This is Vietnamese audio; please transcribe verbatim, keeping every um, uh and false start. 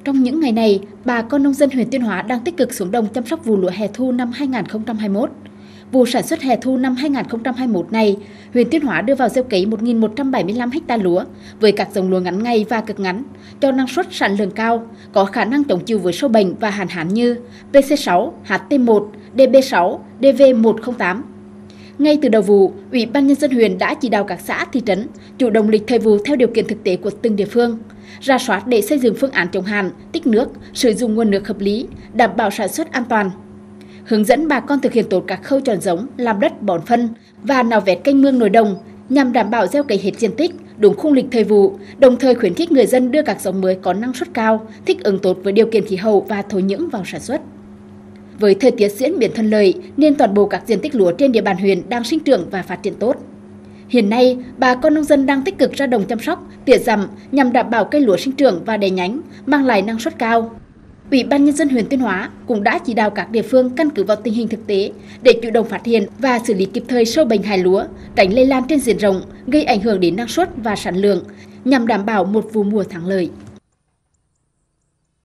Trong những ngày này, bà con nông dân huyện Tuyên Hóa đang tích cực xuống đồng chăm sóc vụ lúa hè thu năm hai nghìn không trăm hai mươi mốt. Vụ sản xuất hè thu năm hai nghìn không trăm hai mươi mốt này, huyện Tuyên Hóa đưa vào gieo cấy một nghìn một trăm bảy mươi lăm ha lúa với các giống lúa ngắn ngày và cực ngắn, cho năng suất sản lượng cao, có khả năng chống chịu với sâu bệnh và hạn hán như P C sáu, H T một, D B sáu, D V một không tám. Ngay từ đầu vụ, Ủy ban Nhân dân huyện đã chỉ đạo các xã, thị trấn chủ động lịch thời vụ theo điều kiện thực tế của từng địa phương, rà soát để xây dựng phương án chống hạn, tích nước, sử dụng nguồn nước hợp lý, đảm bảo sản xuất an toàn. Hướng dẫn bà con thực hiện tốt các khâu chọn giống, làm đất, bón phân và nạo vét kênh mương nội đồng nhằm đảm bảo gieo cấy hết diện tích, đúng khung lịch thời vụ, đồng thời khuyến khích người dân đưa các giống mới có năng suất cao, thích ứng tốt với điều kiện khí hậu và thổ nhưỡng vào sản xuất. Với thời tiết diễn biến thuận lợi nên toàn bộ các diện tích lúa trên địa bàn huyện đang sinh trưởng và phát triển tốt. Hiện nay, bà con nông dân đang tích cực ra đồng chăm sóc, tỉa dặm nhằm đảm bảo cây lúa sinh trưởng và đẻ nhánh, mang lại năng suất cao. Ủy ban Nhân dân huyện Tuyên Hóa cũng đã chỉ đạo các địa phương căn cứ vào tình hình thực tế để chủ động phát hiện và xử lý kịp thời sâu bệnh hại lúa, tránh lây lan trên diện rộng, gây ảnh hưởng đến năng suất và sản lượng, nhằm đảm bảo một vụ mùa thắng lợi.